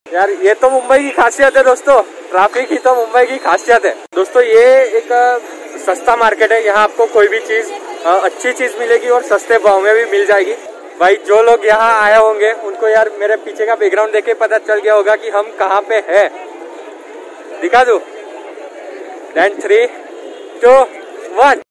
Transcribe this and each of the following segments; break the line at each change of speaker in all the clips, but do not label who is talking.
यार ये तो मुंबई की खासियत है दोस्तों, ट्रैफिक ही तो मुंबई की खासियत है दोस्तों। ये एक सस्ता मार्केट है, यहाँ आपको कोई भी चीज अच्छी चीज मिलेगी और सस्ते भाव में भी मिल जाएगी। भाई जो लोग यहाँ आए होंगे उनको यार मेरे पीछे का बैकग्राउंड देख के पता चल गया होगा कि हम कहाँ पे है। दिखा दो, 3, 2, 1।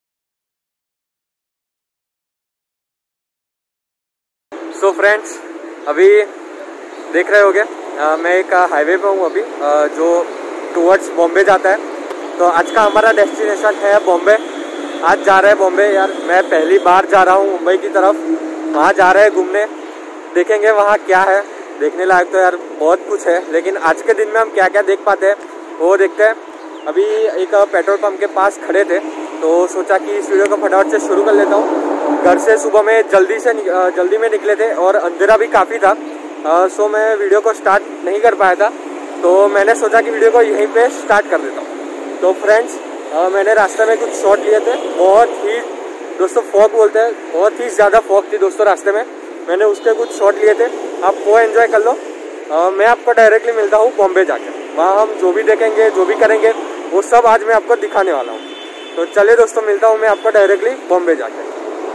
सो फ्रेंड्स, अभी देख रहे होगे मैं एक हाईवे पे हूँ अभी, जो टुवर्ड्स बॉम्बे जाता है। तो आज का हमारा डेस्टिनेशन है बॉम्बे। आज जा रहे हैं बॉम्बे। यार मैं पहली बार जा रहा हूँ मुंबई की तरफ, वहाँ जा रहे हैं घूमने। देखेंगे वहाँ क्या है, देखने लायक तो यार बहुत कुछ है, लेकिन आज के दिन में हम क्या क्या देख पाते हैं वो देखते हैं। अभी एक पेट्रोल पंप के पास खड़े थे तो सोचा कि इस वीडियो को फटाफट से शुरू कर लेता हूँ। घर से सुबह में जल्दी में निकले थे और अंधेरा भी काफ़ी था, सो मैं वीडियो को स्टार्ट नहीं कर पाया था। तो मैंने सोचा कि वीडियो को यहीं पे स्टार्ट कर देता हूँ। तो फ्रेंड्स, मैंने रास्ते में कुछ शॉट लिए थे। बहुत ही दोस्तों फॉग बोलते हैं, बहुत ही ज़्यादा फॉग थी दोस्तों रास्ते में। मैंने उसके कुछ शॉट लिए थे, आप वो एंजॉय कर लो। मैं आपको डायरेक्टली मिलता हूँ बॉम्बे जाकर। वहाँ हम जो भी देखेंगे, जो भी करेंगे, वो सब आज मैं आपको दिखाने वाला हूँ। तो चलिए दोस्तों, मिलता हूँ मैं आपको डायरेक्टली बॉम्बे जाकर।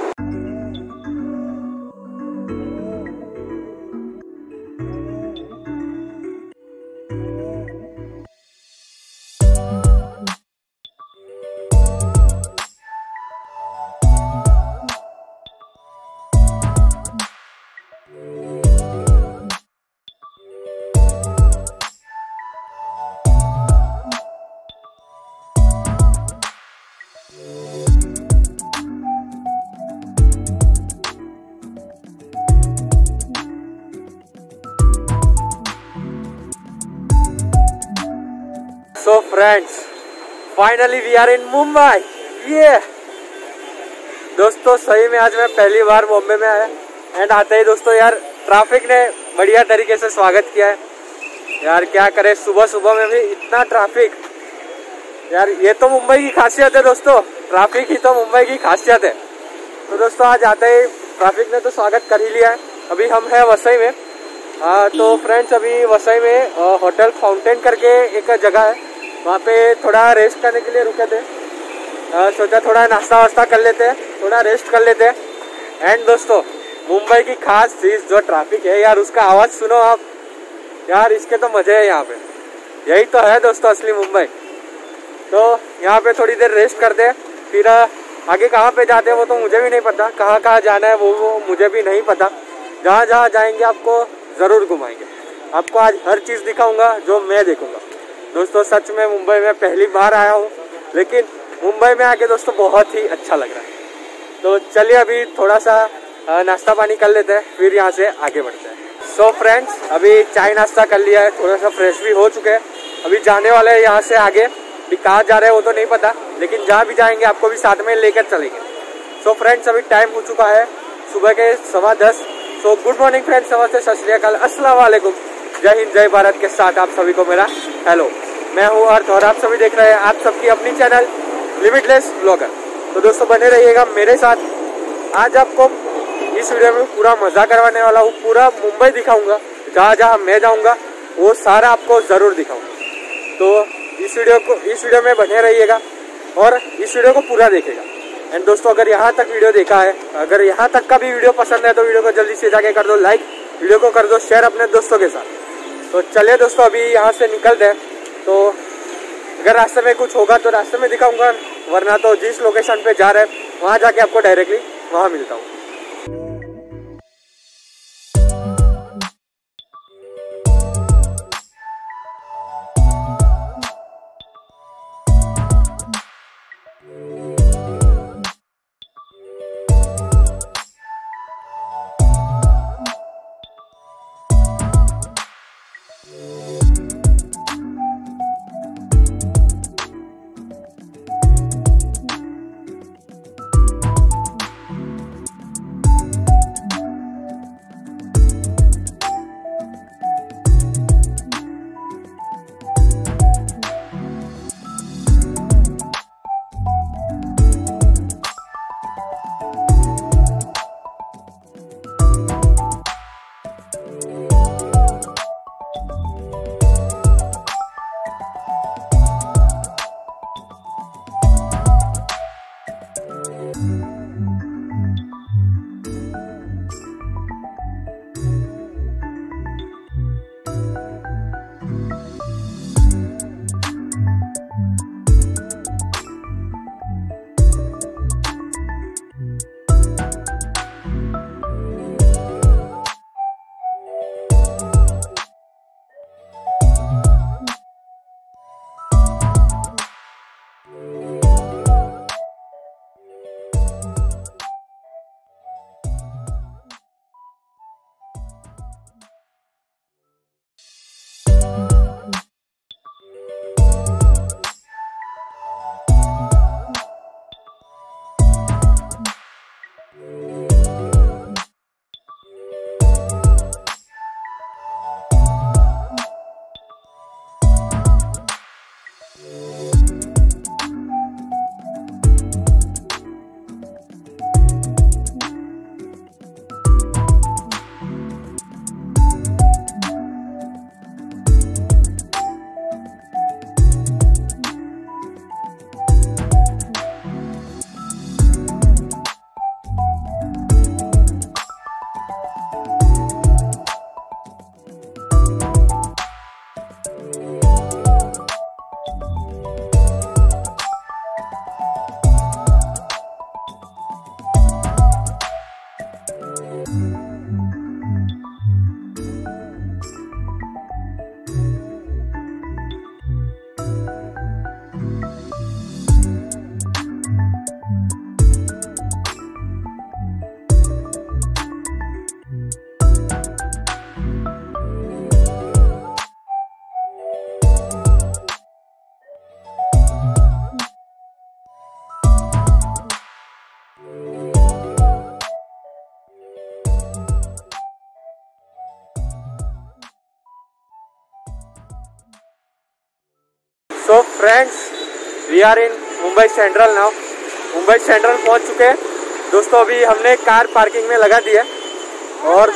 So friends, finally we are in Mumbai. Yeah! दोस्तों सही में आज मैं पहली बार बॉम्बे में आया एंड आते ही दोस्तों यार ट्रैफिक ने बढ़िया तरीके से स्वागत किया है। यार क्या करे, सुबह सुबह में भी इतना ट्रैफिक। यार ये तो मुंबई की खासियत है दोस्तों, ट्रैफिक ही तो मुंबई की खासियत है। तो दोस्तों आज आते ही ट्रैफिक ने तो स्वागत कर ही लिया है। अभी हम हैं वसई में। तो फ्रेंड्स, अभी वसई में होटल फाउंटेन करके एक जगह है, वहाँ पे थोड़ा रेस्ट करने के लिए रुके थे। सोचा थोड़ा नाश्ता वास्ता कर लेते हैं, थोड़ा रेस्ट कर लेते हैं। एंड दोस्तों मुंबई की खास चीज़ जो ट्रैफिक है यार, उसका आवाज़ सुनो आप। यार इसके तो मज़े है यहाँ पे, यही तो है दोस्तों असली मुंबई। तो यहाँ पे थोड़ी देर रेस्ट करते हैं, फिर आगे कहाँ पे जाते हैं वो तो मुझे भी नहीं पता, कहाँ कहाँ जाना है वो मुझे भी नहीं पता। जहाँ जहाँ जाएंगे आपको ज़रूर घुमाएंगे। आपको आज हर चीज़ दिखाऊंगा जो मैं देखूंगा। दोस्तों सच में मुंबई में पहली बार आया हूँ, लेकिन मुंबई में आके दोस्तों बहुत ही अच्छा लग रहा है। तो चलिए अभी थोड़ा सा नाश्ता पानी कर लेते हैं, फिर यहाँ से आगे बढ़ते हैं। सो फ्रेंड्स, अभी चाय नाश्ता कर लिया है, थोड़ा सा फ्रेश भी हो चुके हैं। अभी जाने वाले हैं यहाँ से आगे, अभी कहाँ जा रहे हैं वो तो नहीं पता, लेकिन जहाँ भी जाएंगे आपको भी साथ में लेकर चलेंगे। सो फ्रेंड्स, अभी टाइम हो चुका है सुबह के 10:15। सो गुड मॉर्निंग फ्रेंड्स, नमस्ते, सत श्री अकाल, अस्सलाम वालेकुम, जय हिंद जय भारत के साथ आप सभी को मेरा हेलो। मैं हूँ अर्थ और आप सभी देख रहे हैं आप सबकी अपनी चैनल लिमिटलेस ब्लॉगर। तो दोस्तों बने रहिएगा मेरे साथ। आज आपको इस वीडियो में पूरा मजा करवाने वाला हूँ, पूरा मुंबई दिखाऊंगा। जहाँ जहाँ मैं जाऊँगा वो सारा आपको ज़रूर दिखाऊंगा। तो इस वीडियो में बने रहिएगा और इस वीडियो को पूरा देखिएगा। एंड दोस्तों अगर यहाँ तक वीडियो देखा है, अगर यहाँ तक का भी वीडियो पसंद है तो वीडियो को जल्दी से जाके कर दो लाइक, वीडियो को कर दो शेयर अपने दोस्तों के साथ। तो चलिए दोस्तों अभी यहाँ से निकलते हैं। तो अगर रास्ते में कुछ होगा तो रास्ते में दिखाऊंगा, वरना तो जिस लोकेशन पे जा रहे हैं वहाँ जाके आपको डायरेक्टली वहाँ मिलता हूँ। So friends, we are in Mumbai Central now. Mumbai Central पहुंच चुके हैं दोस्तों। अभी हमने कार पार्किंग में लगा दी है। और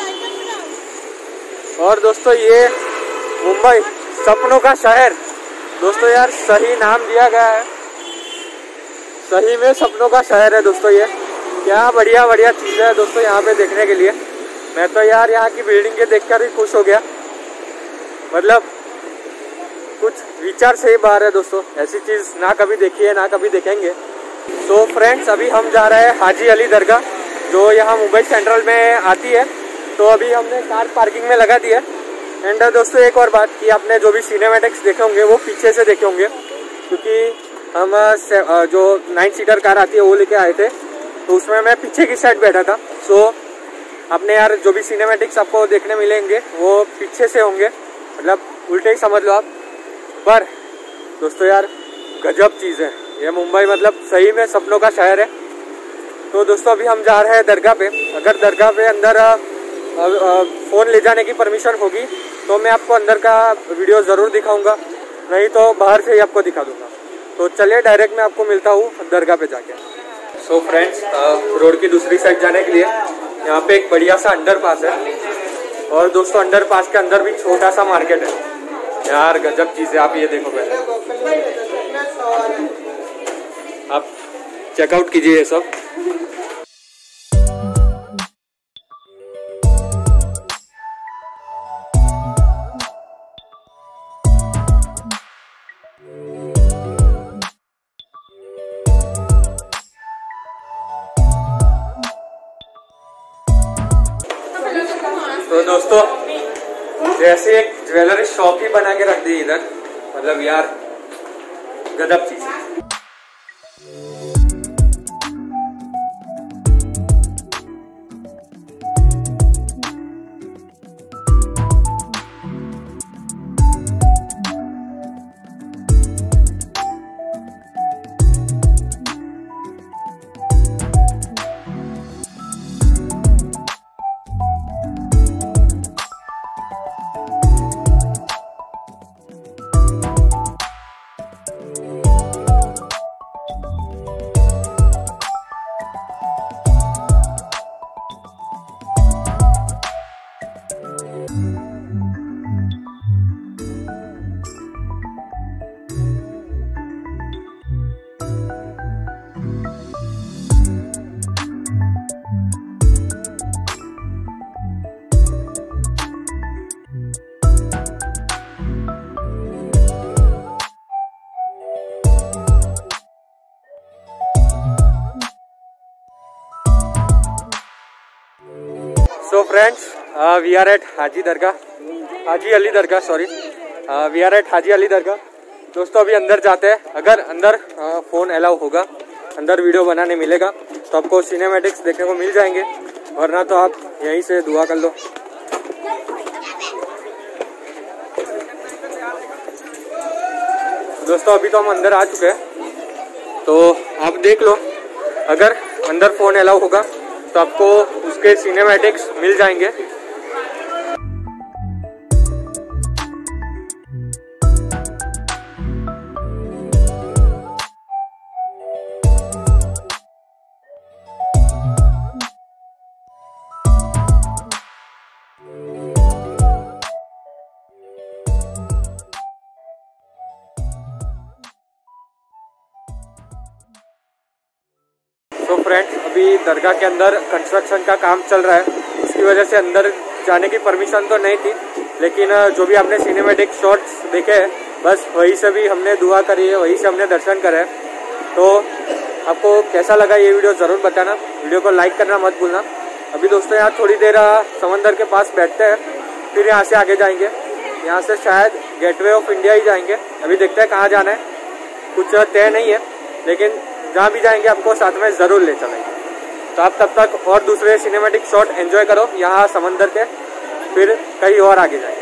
दोस्तों ये मुंबई सपनों का शहर दोस्तों, यार सही नाम दिया गया है, सही में सपनों का शहर है दोस्तों। ये क्या बढ़िया बढ़िया चीज़ें है दोस्तों यहाँ पे देखने के लिए। मैं तो यार यहाँ की बिल्डिंग के देखकर ही खुश हो गया, मतलब कुछ विचार से ही बाहर है दोस्तों। ऐसी चीज़ ना कभी देखी है ना कभी देखेंगे। तो फ्रेंड्स, अभी हम जा रहे हैं हाजी अली दरगाह, जो यहाँ मुंबई सेंट्रल में आती है। तो अभी हमने कार पार्किंग में लगा दी है। एंड दोस्तों एक और बात कि आपने जो भी सिनेमैटिक्स देखे होंगे वो पीछे से देखे होंगे, क्योंकि हम जो 9 सीटर कार आती है वो लेके आए थे, तो उसमें मैं पीछे की साइड बैठा था। सो आपने यार जो भी सिनेमैटिक्स आपको देखने मिलेंगे वो पीछे से होंगे, मतलब उल्टे ही समझ लो आप। पर दोस्तों यार गजब चीज़ है ये मुंबई, मतलब सही में सपनों का शहर है। तो दोस्तों अभी हम जा रहे हैं दरगाह पे। अगर दरगाह पे अंदर फ़ोन ले जाने की परमिशन होगी तो मैं आपको अंदर का वीडियो ज़रूर दिखाऊंगा, नहीं तो बाहर से ही आपको दिखा दूंगा। तो चलिए डायरेक्ट मैं आपको मिलता हूँ दरगाह पे जाके। सो फ्रेंड्स, रोड की दूसरी साइड जाने के लिए यहाँ पे एक बढ़िया सा अंडरपास है। और दोस्तों अंडरपास के अंदर भी छोटा सा मार्केट है। यार गजब चीज़ है, आप ये देखो पहले, आप चेकआउट कीजिए ये सब। तो दोस्तों जैसे एक ज्वेलरी शॉप ही बना के रख दी इधर, मतलब यार गजब चीज है। So friends, we are at Haji Ali Dargah sorry, we are at Haji Ali Dargah. दोस्तों अभी अंदर जाते हैं। अगर अंदर फ़ोन अलाउ होगा, अंदर वीडियो बनाने मिलेगा तो आपको सिनेमैटिक्स देखने को मिल जाएंगे, वरना तो आप यहीं से दुआ कर लो। दोस्तों अभी तो हम अंदर आ चुके हैं, तो आप देख लो। अगर अंदर फ़ोन अलाउ होगा तो आपको उसके सिनेमैटिक्स मिल जाएंगे। तो फ्रेंड्स अभी दरगाह के अंदर कंस्ट्रक्शन का काम चल रहा है, उसकी वजह से अंदर जाने की परमिशन तो नहीं थी, लेकिन जो भी आपने सिनेमैटिक शॉट्स देखे हैं बस वहीं से भी हमने दुआ करी है, वहीं से हमने दर्शन करे। तो आपको कैसा लगा ये वीडियो ज़रूर बताना, वीडियो को लाइक करना मत भूलना। अभी दोस्तों यहाँ थोड़ी देर समंदर के पास बैठते हैं, फिर यहाँ से आगे जाएंगे। यहाँ से शायद गेटवे ऑफ इंडिया ही जाएंगे। अभी देखते हैं कहाँ जाना है, कुछ तय नहीं है, लेकिन जहाँ भी जाएंगे आपको साथ में ज़रूर ले चलेंगे। तो आप तब तक और दूसरे सिनेमैटिक शॉट एंजॉय करो यहाँ समंदर के, फिर कहीं और आगे जाएंगे।